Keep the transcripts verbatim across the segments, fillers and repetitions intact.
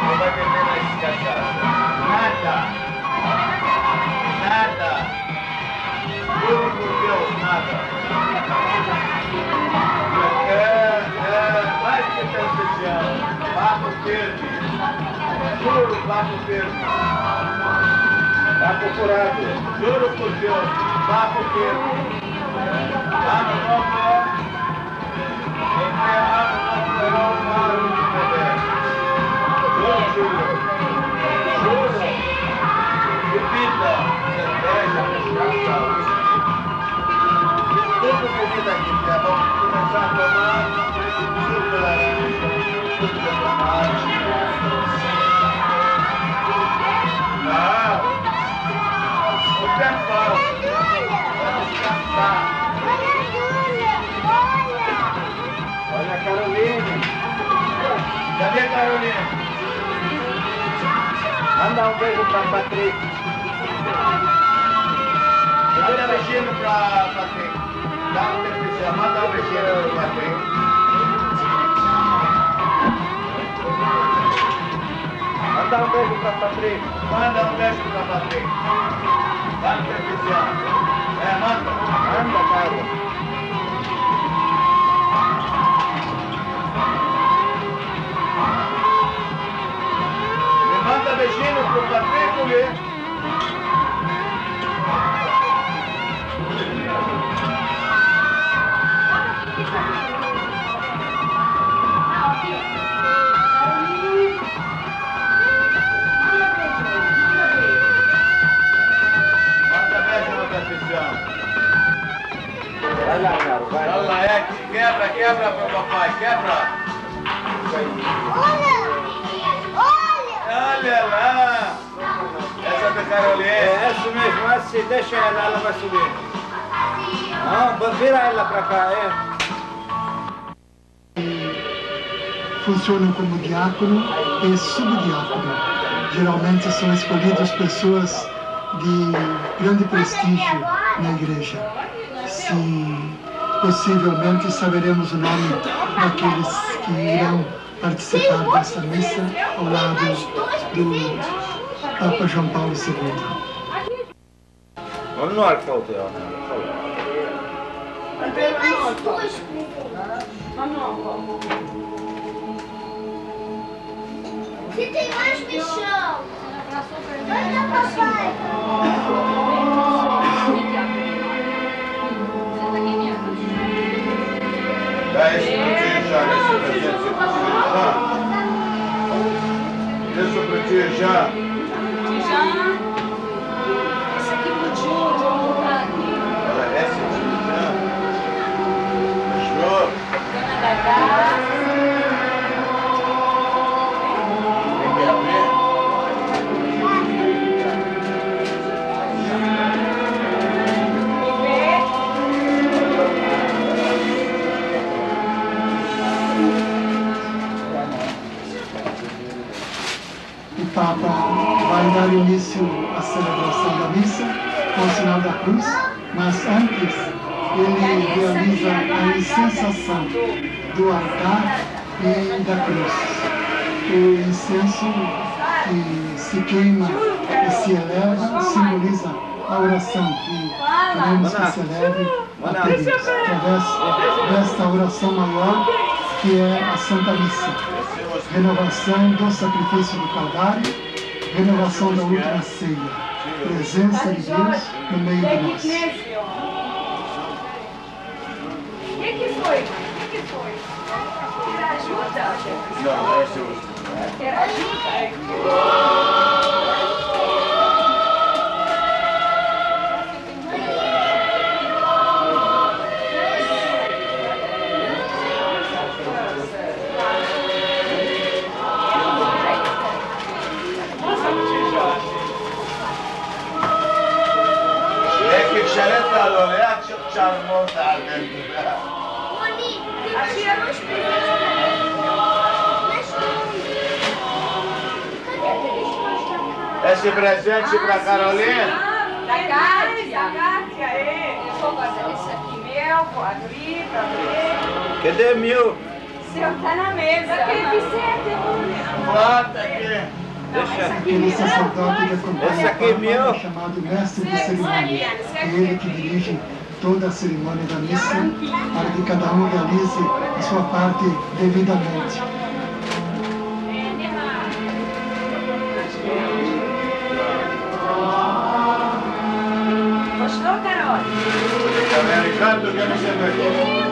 Não vai beber mais cachaça. Nada. Nada. Juro por Deus, nada. É, é, mais que tem especial. Papo firme. Juro, papo firme. Papo furado. Juro por Deus, papo firme. Ano novo. Entre ano novo será um ano de beber. Juro, juro. Juro. Bebida, cerveja, cachaça, whisky. Tudo bebida aqui, que é bom começar a tomar. Suco de laranja, suco de tomate. Não. O tempo fala. Vamos descansar. Olha a Carolina. Cadê a Carolina? Manda um beijo pra Patrícia. Manda um beijinho pra Patrícia. Dá um beijinho, manda um beijinho pra Patrícia. Manda um beijo pra Patrícia. Manda um beijo pra Patrícia. Dá um beijinho. É, manda. Manda, cara. Manda beijinho pro Patrico, né? Manda beijo na Patricião. Vai lá, cara, vai lá. Vai lá, é, quebra, quebra pro papai, quebra. Olha! Olha lá! Essa é da Carolina. É essa mesmo, essa, se deixa ela, ela vai subir. Não, vira ela pra cá, é. Funcionam como diácono e subdiácono. Geralmente são escolhidas pessoas de grande prestígio na igreja. Se possivelmente saberemos o nome daqueles que irão participar dessa missa ao lado do Papa João Paulo segundo. Vamos no alcalde, Se tem mais bichão. Manda, papai. Dá esse pratinho já, esse pratinho, esse pratinho já. Deixa o pratinho já. Já. Esse aqui pro tio, Olha, esse pratinho já. Fechou? Dona Dadá. Tem que abrir. O Papa vai dar início à celebração da missa com o sinal da cruz, mas antes ele realiza a incensação do altar e da cruz. O incenso que se queima e se eleva simboliza a oração que queremos que se eleve a Deus, através desta oração maior que é a Santa Missa. Renovação do sacrifício do Calvário, renovação da última ceia, presença de Deus no meio de nós. O que que foi? O que que foi? Era ajuda? Não, não é justo. Era ajuda? Esse presente pra Carolina? Da Kátia, a Kátia, é. Eu vou fazer esse aqui meu, vou abrir pra ver. Cadê mil? Seu tá na mesa. Aquele Vicente. Planta aqui. Deixa. Aquele sacerdote que acompanha Esse o aqui é Papa meu. é chamado mestre de cerimônia. É ele que dirige toda a cerimônia da missa para que cada um realize a sua parte devidamente. Gostou, Carol? Tá vendo? Canto que eu não sei daqui.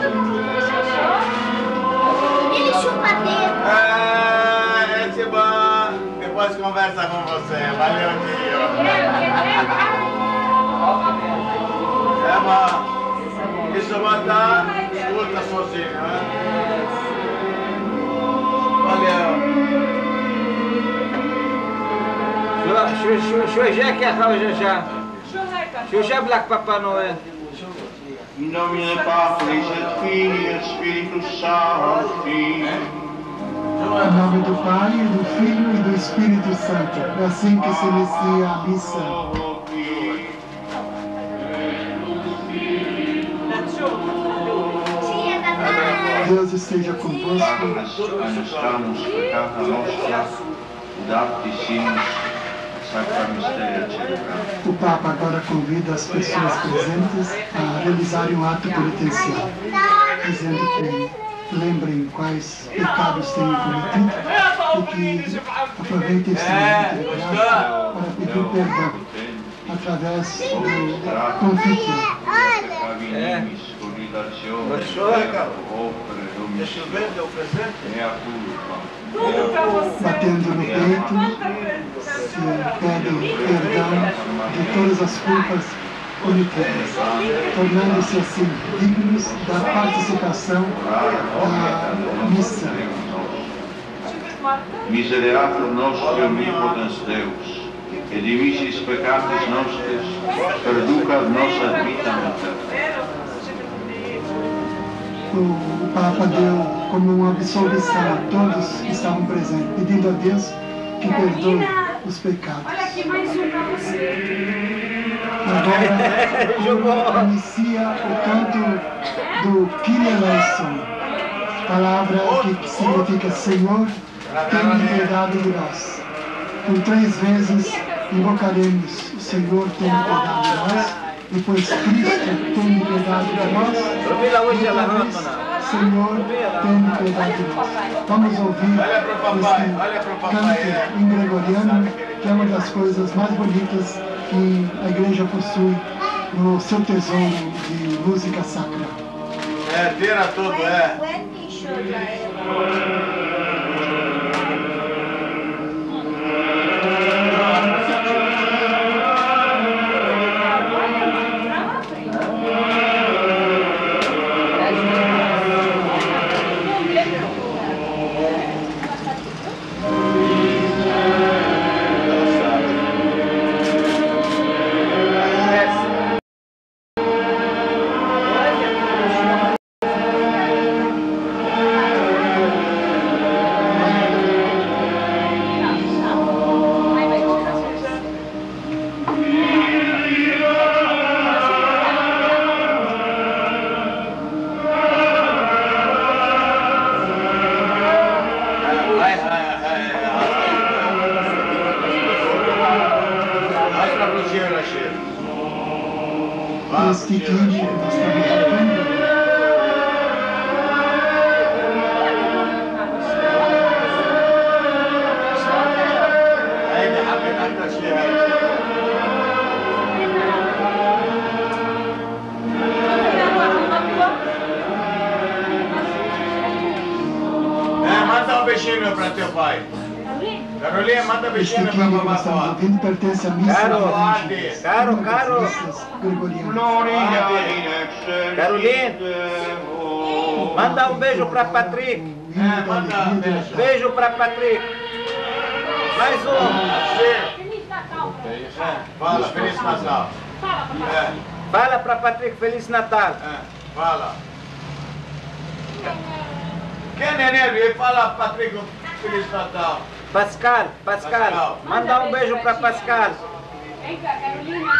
Ele chupa dedo. Ah, é bom. Depois conversa com você. Valeu, tio. É bom. Isso vai dar, escuta sozinho, né? Valeu. Shujá que é Shujá. Shujá Black Papa Noel. In nomine Patris et Filii et Spiritus Sancti. Em nome do Pai, do Filho e do Espírito Santo. É assim que se inicia a missa. Tia da mãe. Deus esteja convosco. Annostamus peccata nostra, daptissimus sacramisteria celebrare. O Papa agora convida as pessoas presentes a realizarem um ato penitencial, dizendo que lembrem quais pecados têm cometido e que aproveitem esse momento de graça para pedir perdão através do confítio. Vinimis conidazione, Gostou, cara? opere Deixa eu ver, deu presente. mea culpa. Tudo pra você. Batendo no peito, se pedem perdão de todas as culpas cometidas, tornando-se assim dignos da participação da missa. Misereatur nostri omnipotens Deus, et dimissis peccatis nostris, perducat nos ad vitam aeterna. O Papa deu como uma absolvição a todos que estavam presentes, pedindo a Deus que perdoe os pecados. Olha aqui mais um pra você. Agora inicia o canto do Kyrie eleison, palavra que significa Senhor, tenha piedade de nós. Por três vezes invocaremos o Senhor, tenha piedade de nós, depois Cristo, tenha piedade de nós. Rubila hoje ela Outra vez, rampa. Senhor, tenha piedade de nós. Vamos ouvir Olha pro papai, olha pro este papai, canto é. em gregoriano, que é uma das coisas mais bonitas que a igreja possui no seu tesouro de música sacra. É, tira tudo, é. Este hino que nós estamos tocando هيدي حبيت أكتر شيء É, manda um beijinho para teu pai. Carolina, manda Este beijinho para hino que nós mamãe. estamos ouvindo pertence à missa Caro, de origem, caro, uma das caro. missas gregorianas. Gloria in excelsis Carolina. Deo. Manda um beijo pra Patrick. O hino da alegria de Natal. Beijo pra Patrick. Mais um. Fala, Feliz Natal. É, Fala pra Patrick Feliz Natal. é, fala. Quem é nele? Fala, Patrick, Feliz Natal. Pascal, Pascal. Pascal. Manda um beijo pra Pascal. Vem cá, Carolina.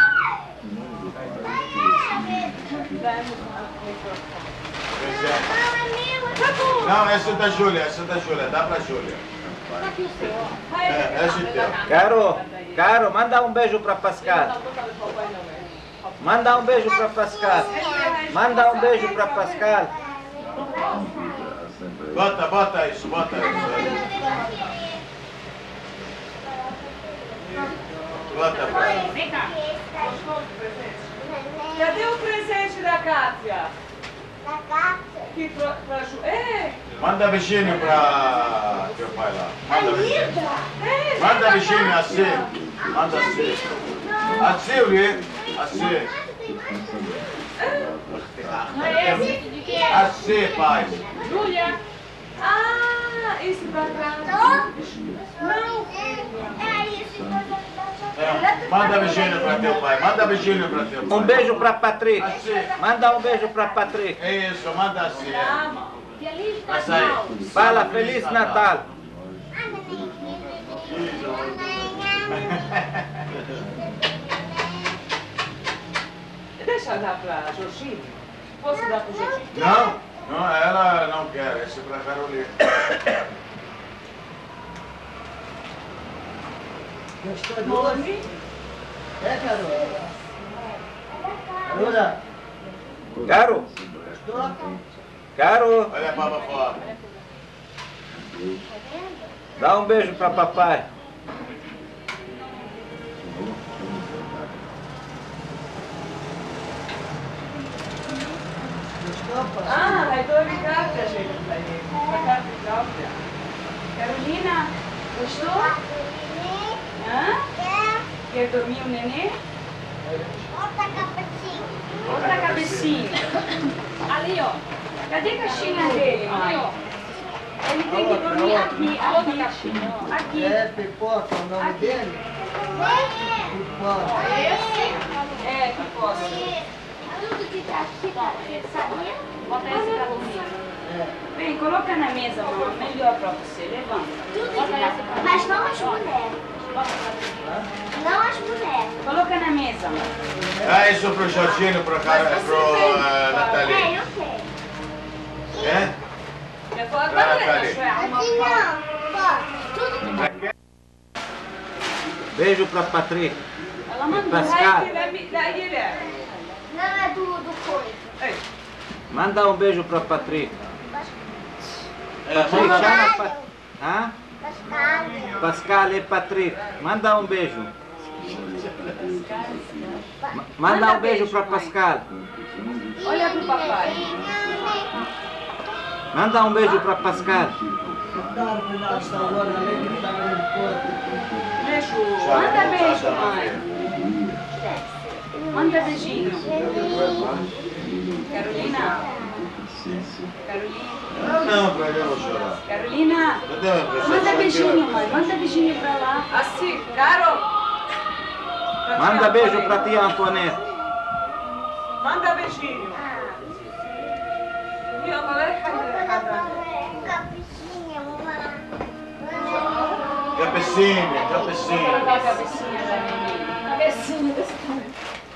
Presente. Não, é meu. Não, essa é da Júlia, essa é da Júlia, dá pra Júlia. É, esse é teu. Caro, Caro, manda um beijo pra Pascal. Manda um beijo pra Pascal. Manda um beijo pra Pascal. Bota, bota isso, bota isso. Bota pra ela. Vem cá. Cadê o presente da Kátia? Da Kátia. Que pra, pra Ju... É! Manda beijinho pra teu pai lá. Manda beijinho. É, Manda beijinho assim. Manda assim. Assim, Uli. Assim. Assim, pai. Júlia! Ah, esse pra cá. Não, É isso. É, manda beijinho pra teu pai. Manda beijinho pra teu pai. Um beijo pra Patrick. Assim. Manda um beijo pra Patrick. Isso, manda assim. É. Feliz Pra sair. Fala Feliz Natal. Deixa eu dar pra Jorginho. Posso dar pro Jorginho? Não, não, ela não quer. Esse é pra Carolina. Gostou do Nome? É, Carol? Carolina, Caro, gostou? Caro, Olha pra fora. dá um beijo pra papai. Gostou, pai? Ah, hai due carte a gente pra ele. Pra Kátia e Cláudia. Carolina, gostou? Hã? Quer dormir o nenê? Outra cabecinha. Outra cabecinha. Ali, ó. Cadê a caixinha dele, mãe? Ele tem que dormir aqui, aqui, aqui. É, Pipoca, o nome Aqui. dele? Pipoca. Esse? É, que posso. Tudo de castigo, sabia? Bota esse pra dormir. É. Vem, coloca na mesa, mamãe. Melhor pra você. Levanta. Tudo de Mas não as mulheres. Não as mulheres. Coloca na mesa, mãe. Ah, isso pro Jorginho, pro, Car... pro uh, É, Nathalie. eu sei. É? Já foi a Vai, Assim Nathalie. Assim não. Pô, tudo de Beijo pra Patrick. Ela mandou. Pascal. Daí ele é. Não é do, do coisa. Ei. Manda um beijo pra Patrick. É, Patrick, manda- chama pa... Hã? Pascal. Pascal e Patrick. Manda um beijo. Ma- Manda um beijo pra Pascal. Olha pro papai. Manda um beijo pra Pascal. Claro, final de sabor, além de estar em corpo. Beijo. Manda beijo, mãe. Manda beijinho. Carolina. Carolina. Não, não, pra ele eu vou chorar. Carolina. Cadê a pessoa? Manda beijinho, mãe. Manda beijinho pra lá. Assim, Carol. Manda beijo pra tia Antoinette. Manda beijinho. Viu, agora Cabecinha, mamãe. Cabecinha, Coloca a cabecinha. cabecinha da menina. Cabecinha desse cara.